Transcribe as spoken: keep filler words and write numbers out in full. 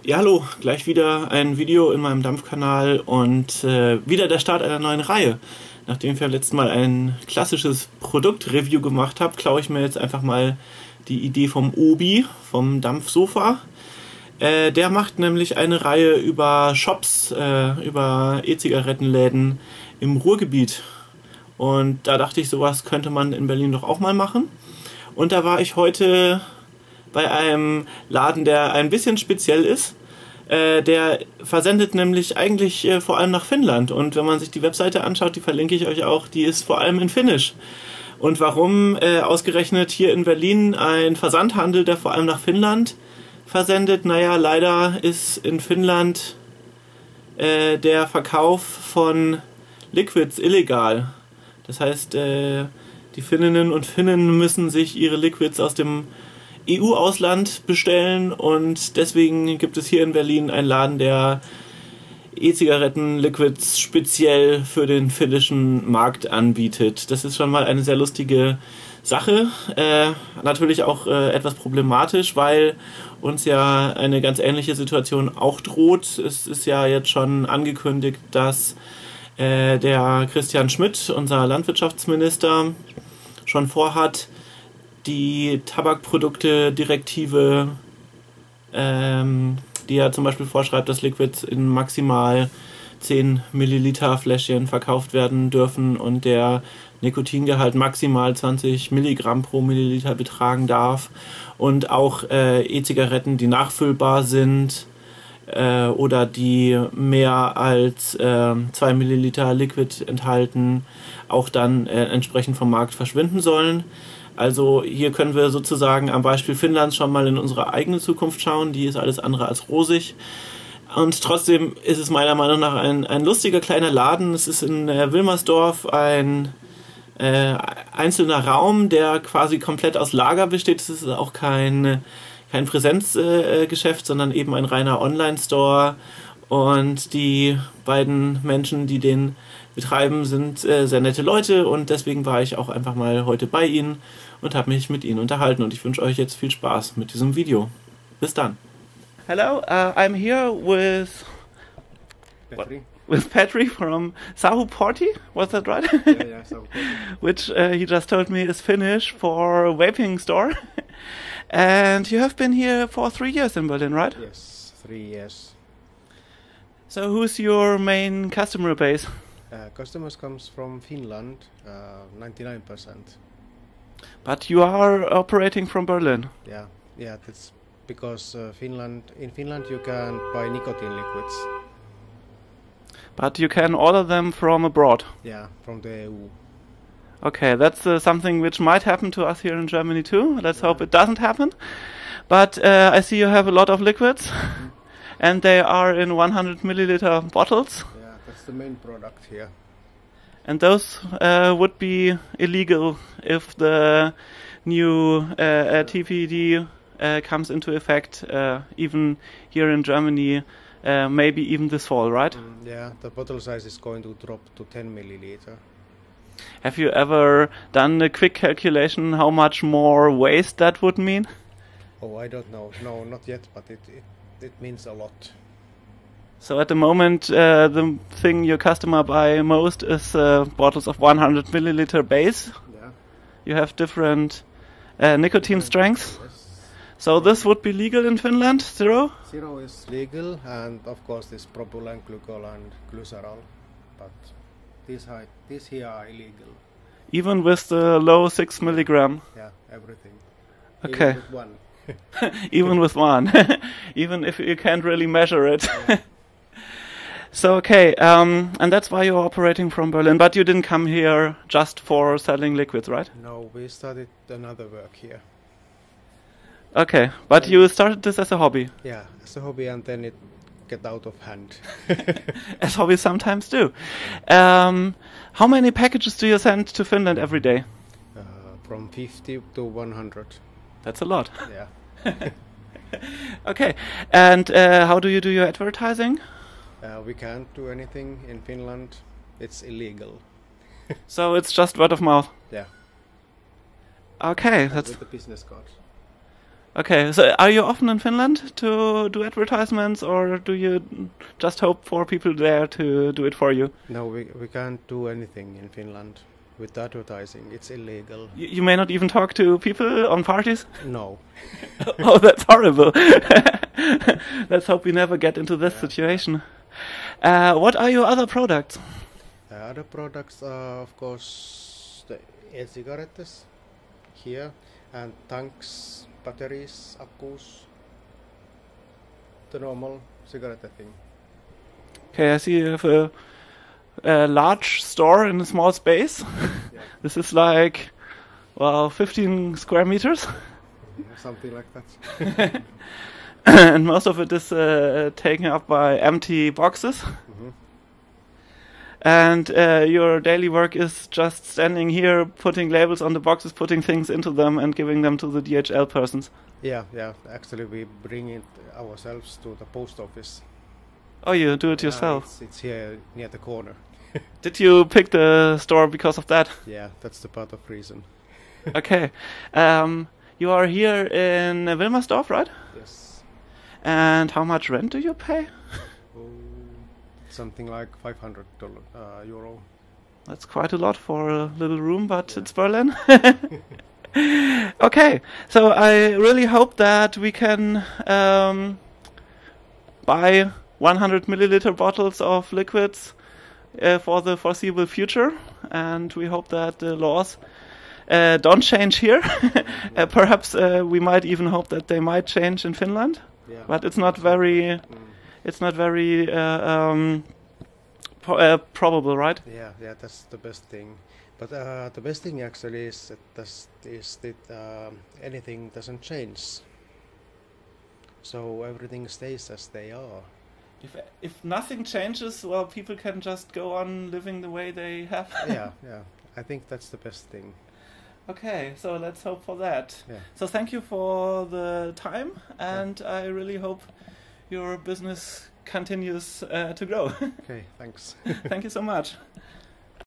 Ja, hallo, gleich wieder ein Video in meinem Dampfkanal und äh, wieder der Start einer neuen Reihe. Nachdem ich ja letztes Mal ein klassisches Produktreview gemacht habe, klaue ich mir jetzt einfach mal die Idee vom Obi, vom Dampfsofa. Äh, der macht nämlich eine Reihe über Shops, äh, über E-Zigarettenläden im Ruhrgebiet. Und da dachte ich, sowas könnte man in Berlin doch auch mal machen. Und da war ich heute bei einem Laden, der ein bisschen speziell ist. Äh, der versendet nämlich eigentlich äh, vor allem nach Finnland. Und wenn man sich die Webseite anschaut, die verlinke ich euch auch, die ist vor allem in Finnisch. Und warum äh, ausgerechnet hier in Berlin ein Versandhandel, der vor allem nach Finnland versendet? Naja, leider ist in Finnland äh, der Verkauf von Liquids illegal. Das heißt, äh, die Finninnen und Finnen müssen sich ihre Liquids aus dem E U-Ausland bestellen und deswegen gibt es hier in Berlin einen Laden, der E-Zigaretten-Liquids speziell für den finnischen Markt anbietet. Das ist schon mal eine sehr lustige Sache. Äh, natürlich auch äh, etwas problematisch, weil uns ja eine ganz ähnliche Situation auch droht. Es ist ja jetzt schon angekündigt, dass äh, der Christian Schmidt, unser Landwirtschaftsminister, schon vorhat, die Tabakprodukte-Direktive, ähm, die ja zum Beispiel vorschreibt, dass Liquids in maximal zehn Milliliter Fläschchen verkauft werden dürfen und der Nikotingehalt maximal zwanzig Milligramm pro Milliliter betragen darf und auch äh, E-Zigaretten, die nachfüllbar sind äh, oder die mehr als äh, zwei Milliliter Liquid enthalten, auch dann äh, entsprechend vom Markt verschwinden sollen. Also hier können wir sozusagen am Beispiel Finnlands schon mal in unsere eigene Zukunft schauen. Die ist alles andere als rosig. Und trotzdem ist es meiner Meinung nach ein, ein lustiger kleiner Laden. Es ist in äh, Wilmersdorf ein äh, einzelner Raum, der quasi komplett aus Lager besteht. Es ist auch kein, kein Präsenzgeschäft, äh, sondern eben ein reiner Online-Store. Und die beiden Menschen, die den betreiben, sind äh, sehr nette Leute und deswegen war ich auch einfach mal heute bei ihnen und habe mich mit ihnen unterhalten und ich wünsche euch jetzt viel Spaß mit diesem Video. Bis dann. Hello, uh, I'm here with Petri. with Petri from Sahuportti, was that right? Yeah, yeah, Sahuportti. Which uh, he just told me is Finnish for a vaping store. And you have been here for three years in Berlin, right? Yes, three years. So who's your main customer base? Uh, customers comes from Finland, uh, ninety-nine percent. But you are operating from Berlin. Yeah, yeah, that's because uh, Finland. In Finland, you can buy nicotine liquids. But you can order them from abroad. Yeah, from the E U. Okay, that's uh, something which might happen to us here in Germany too. Let's Yeah. hope it doesn't happen. But uh, I see you have a lot of liquids, Mm-hmm. and they are in one hundred milliliter bottles. Yeah, that's the main product here. And those uh, would be illegal if the new uh, uh, T P D uh, comes into effect, uh, even here in Germany, uh, maybe even this fall, right? Mm, yeah, the bottle size is going to drop to ten milliliter. Have you ever done a quick calculation how much more waste that would mean? Oh, I don't know. No, not yet, but it it, it means a lot. So at the moment, uh, the thing your customer buy most is uh, bottles of one hundred milliliter base. Yeah. You have different uh, nicotine strengths. Yes. So this would be legal in Finland, zero? Zero is legal, and of course this propylene glycol and glycerol, but these high, these here are illegal. Even with the low six milligram. Yeah, everything. Okay. Even with one. Even with one. Even if you can't really measure it. So okay, um, and that's why you're operating from Berlin. But you didn't come here just for selling liquids, right? No, we started another work here. Okay, but you started this as a hobby. Yeah, as a hobby, and then it get out of hand. As hobbies sometimes do. Um, how many packages do you send to Finland every day? uh, from fifty to one hundred. That's a lot. Yeah. Okay, and uh, how do you do your advertising? Uh, we can't do anything in Finland. It's illegal. So it's just word of mouth. Yeah. Okay, And that's with the business card. Okay, so are you often in Finland to do advertisements, or do you just hope for people there to do it for you? No, we, we can't do anything in Finland with advertising. It's illegal. You, you may not even talk to people on parties? No. Oh, that's horrible. Let's hope we never get into this yeah. situation. Uh, what are your other products? Uh, other products are, of course, the e-cigarettes here, and tanks, batteries, accus, the normal cigarette thing. Okay, I see you have a, a large store in a small space. Yeah. This is like, well, fifteen square meters. Something like that. And most of it is uh, taken up by empty boxes. Mm-hmm. And uh, your daily work is just standing here, putting labels on the boxes, putting things into them, and giving them to the D H L persons. Yeah, yeah. Actually, we bring it ourselves to the post office. Oh, you do it yourself? Uh, it's, it's here near the corner. Did you pick the store because of that? Yeah, that's the part of reason. Okay. Um, you are here in Wilmersdorf, right? Yes. And how much rent do you pay? Oh, something like five hundred dollars uh, euro. That's quite a lot for a little room, but yeah. It's Berlin. Okay, so I really hope that we can um, buy one hundred milliliter bottles of liquids uh, for the foreseeable future, and we hope that the laws uh, don't change here. uh, perhaps uh, we might even hope that they might change in Finland. Yeah. But it's not very, mm. it's not very uh, um, pro uh, probable, right? Yeah, yeah, that's the best thing. But uh, the best thing actually is that, that's, is that uh, anything doesn't change. So everything stays as they are. If if nothing changes, well, people can just go on living the way they have. Yeah, yeah. I think that's the best thing. Okay, so let's hope for that. Yeah. So thank you for the time, and yeah. I really hope your business continues uh, to grow. Okay, thanks. Thank you so much.